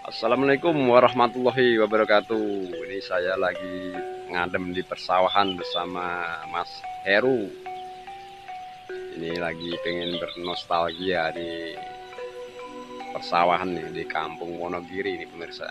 Assalamualaikum warahmatullahi wabarakatuh. Ini saya lagi ngadem di persawahan bersama Mas Heru. Ini lagi pengen bernostalgia di persawahan nih, di Kampung Wonogiri ini pemirsa.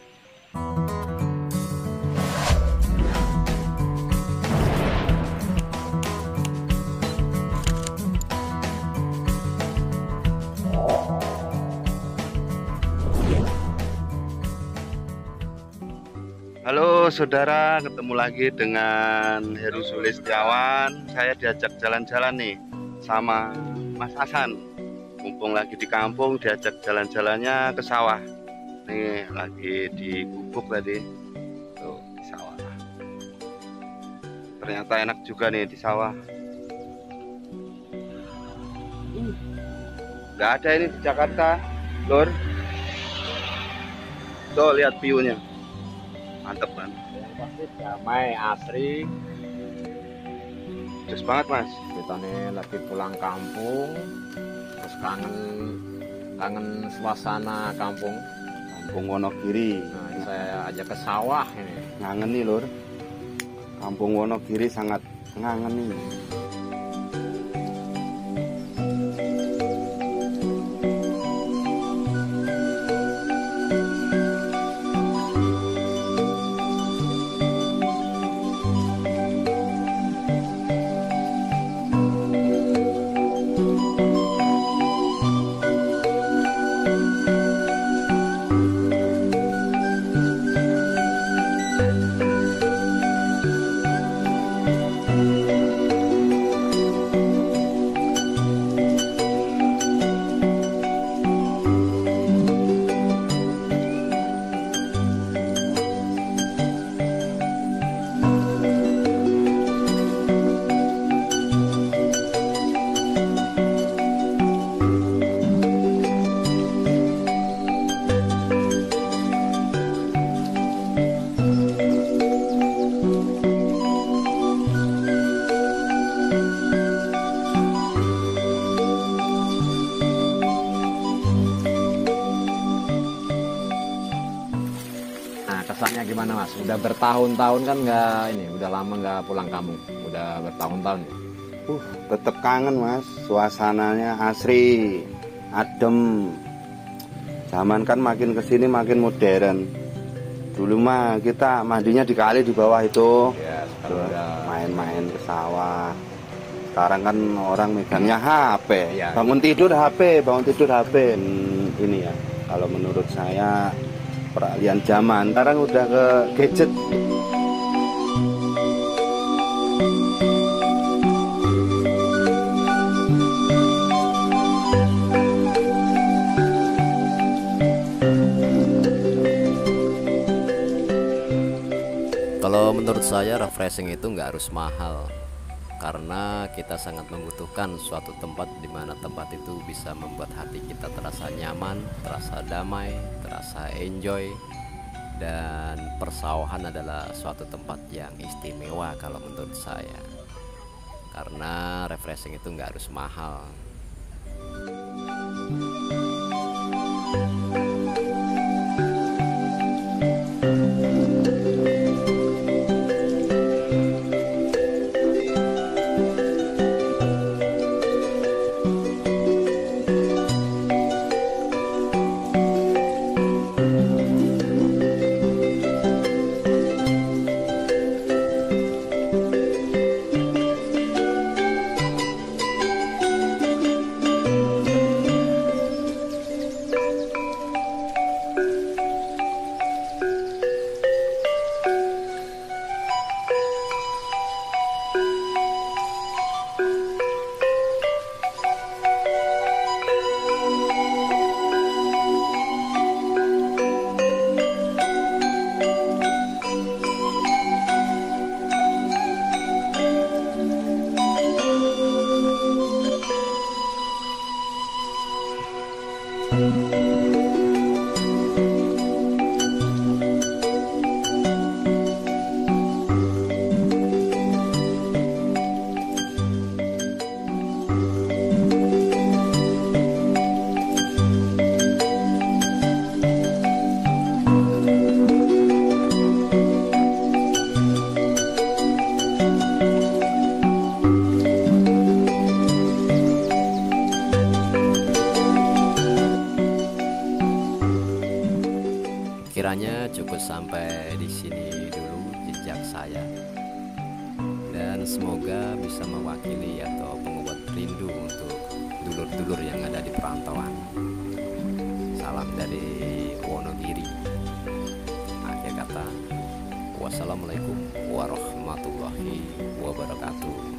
Halo saudara, ketemu lagi dengan Heru Sulistiawan. Saya diajak jalan-jalan nih sama Mas Hasan. Mumpung lagi di kampung, diajak jalan-jalannya ke sawah. Nih lagi di gubuk tadi. Tuh di sawah. Ternyata enak juga nih di sawah. Nggak ada ini di Jakarta, Lur. Tuh lihat view-nya. Mantep kan? Pasti damai, asri. Terus banget Mas. Kita nih lagi pulang kampung, terus kangen suasana kampung. Kampung Wonogiri. Nah, saya ajak ke sawah ini. Ngangen nih Lur. Kampung Wonogiri sangat ngangen nih. Kesannya gimana Mas? Udah bertahun-tahun kan udah lama nggak pulang kampung, udah bertahun-tahun ya. Tetep kangen Mas, suasananya asri, adem. Zaman kan makin kesini makin modern. Dulu mah kita mandinya di kali di bawah itu, Ya, sekarang udah main-main ke sawah. Sekarang kan orang megangnya HP, Ya. bangun tidur HP, bangun tidur HP. Ini ya, kalau menurut saya peralihan zaman. Sekarang udah ke gadget. Kalau menurut saya refreshing itu nggak harus mahal, karena kita sangat membutuhkan suatu tempat di mana tempat itu bisa membuat hati kita terasa nyaman, terasa damai, terasa enjoy. Dan persawahan adalah suatu tempat yang istimewa kalau menurut saya, karena refreshing itu nggak harus mahal. dan semoga bisa mewakili atau pengobat rindu untuk dulur-dulur yang ada di perantauan. Salam dari Wonogiri. Akhir kata, wassalamualaikum warahmatullahi wabarakatuh.